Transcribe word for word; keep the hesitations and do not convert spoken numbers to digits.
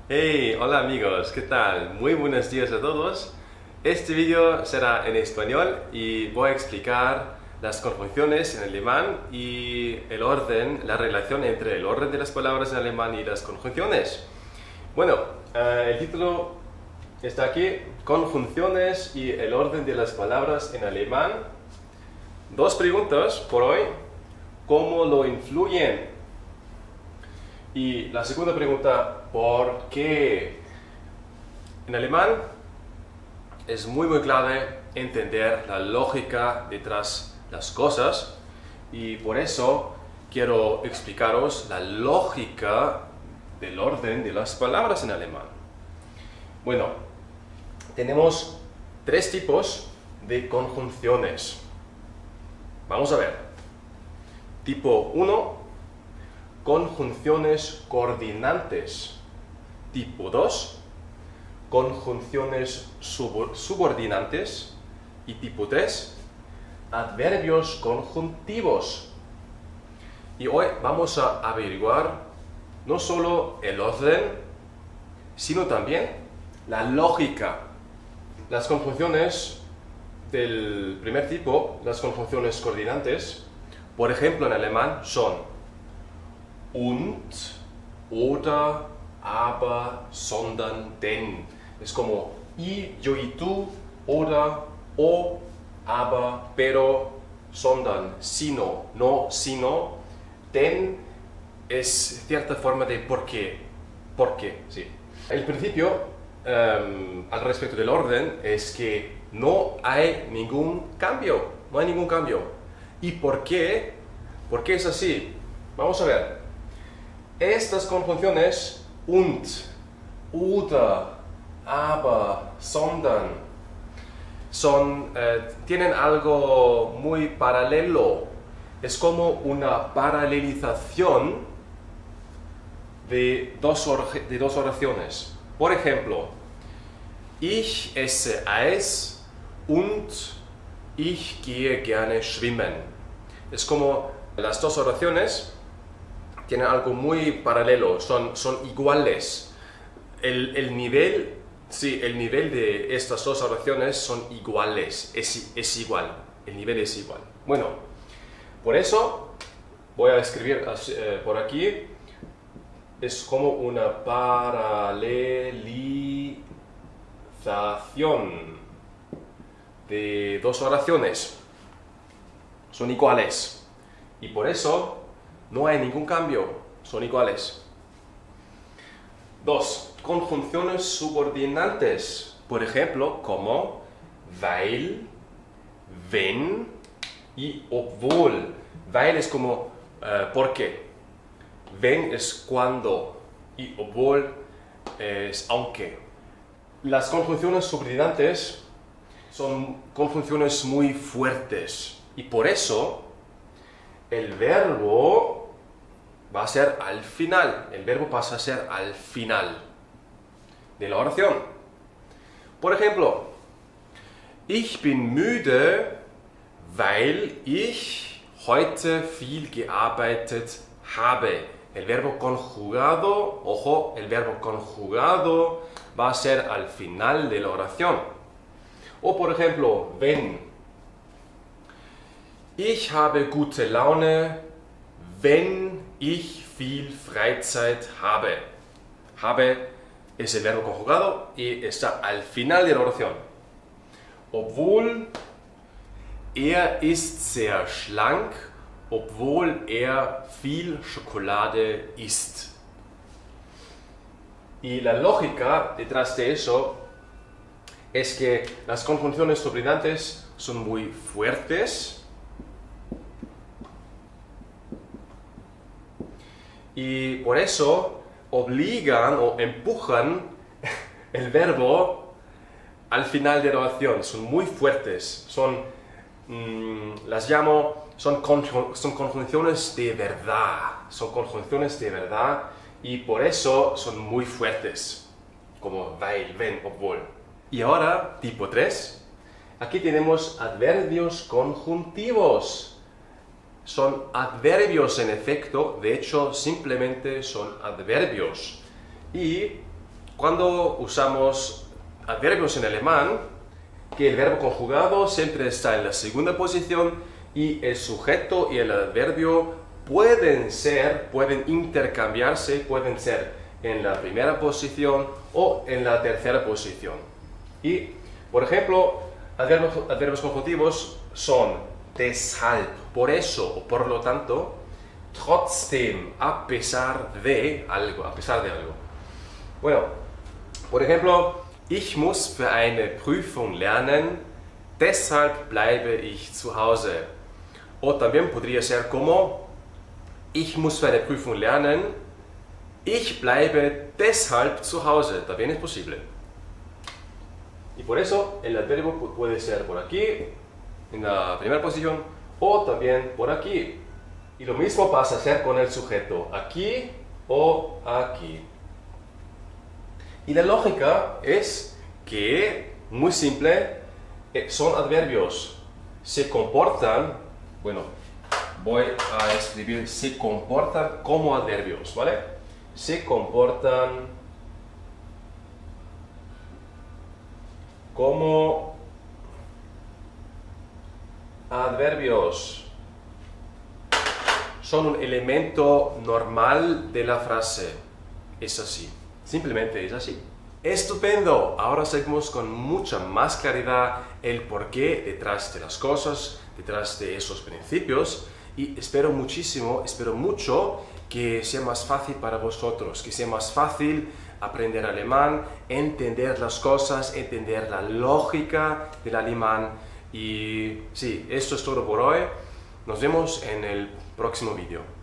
Hey, hola amigos, ¿qué tal? Muy buenos días a todos. Este vídeo será en español y voy a explicar las conjunciones en alemán y el orden, la relación entre el orden de las palabras en alemán y las conjunciones. Bueno, eh, el título está aquí, conjunciones y el orden de las palabras en alemán. Dos preguntas por hoy, ¿cómo lo influyen? Y la segunda pregunta, ¿por qué? En alemán es muy muy clave entender la lógica detrás de las cosas y por eso quiero explicaros la lógica del orden de las palabras en alemán. Bueno, tenemos tres tipos de conjunciones. Vamos a ver. Tipo uno, conjunciones coordinantes. Tipo dos, conjunciones subordinantes. Y tipo tres, adverbios conjuntivos. Y hoy vamos a averiguar no solo el orden, sino también la lógica. Las conjunciones del primer tipo, las conjunciones coordinantes, por ejemplo en alemán son und, oder, aber, sondern, denn. Es como y, yo y tú, oder, o, aber, pero, sondern, sino, no, sino, denn es cierta forma de por qué, por qué, sí. El principio um, al respecto del orden es que no hay ningún cambio, no hay ningún cambio. ¿Y por qué? ¿Por qué es así? Vamos a ver. Estas conjunciones und, oder, aber, sondern son, eh, tienen algo muy paralelo. Es como una paralelización de dos, or de dos oraciones. Por ejemplo, ich esse Eis und ich gehe gerne schwimmen. Es como las dos oraciones tienen algo muy paralelo, son, son iguales. El, el nivel, sí, el nivel de estas dos oraciones son iguales, es, es igual, el nivel es igual. Bueno, por eso voy a escribir eh, por aquí, es como una paralelización de dos oraciones, son iguales, y por eso no hay ningún cambio, son iguales. Dos, conjunciones subordinantes, por ejemplo, como weil, wenn y obwohl. Weil es como uh, porque, wenn es cuando y obwohl es aunque. Las conjunciones subordinantes son conjunciones muy fuertes y por eso el verbo va a ser al final, el verbo pasa a ser al final de la oración. Por ejemplo, ich bin müde, weil ich heute viel gearbeitet habe. El verbo conjugado, ojo, el verbo conjugado va a ser al final de la oración. O por ejemplo, wenn ich habe gute Laune, wenn ich viel Freizeit habe. Habe es el verbo conjugado y está al final de la oración. Obwohl er ist sehr schlank, obwohl er viel Schokolade isst. Y la lógica detrás de eso es que las conjunciones subordinantes son muy fuertes y por eso obligan o empujan el verbo al final de la oración. Son muy fuertes, son, mmm, las llamo, son, conjun son conjunciones de verdad, son conjunciones de verdad y por eso son muy fuertes, como weil, wenn, obwohl. Y ahora, tipo tres, aquí tenemos adverbios conjuntivos. Son adverbios en efecto, de hecho simplemente son adverbios. Y cuando usamos adverbios en alemán, que el verbo conjugado siempre está en la segunda posición y el sujeto y el adverbio pueden ser, pueden intercambiarse, pueden ser en la primera posición o en la tercera posición. Y, por ejemplo, adverbios, adverbios conjuntivos son deshalb, por eso o por lo tanto, trotzdem, a pesar de algo, a pesar de algo. Bueno, por ejemplo, ich muss für eine Prüfung lernen, deshalb bleibe ich zu Hause. O también podría ser como, ich muss für eine Prüfung lernen, ich bleibe deshalb zu Hause. También es posible. Y por eso el adverbio puede ser por aquí, en la primera posición, o también por aquí. Y lo mismo pasa a ser con el sujeto, aquí o aquí. Y la lógica es que, muy simple, son adverbios. Se comportan, bueno, voy a escribir se comportan como adverbios, ¿vale? Se comportan como adverbios. Son un elemento normal de la frase. Es así. Simplemente es así. ¡Estupendo! Ahora seguimos con mucha más claridad el porqué detrás de las cosas, detrás de esos principios, y espero muchísimo, espero mucho que sea más fácil para vosotros, que sea más fácil aprender alemán, entender las cosas, entender la lógica del alemán. Y sí, esto es todo por hoy. Nos vemos en el próximo vídeo.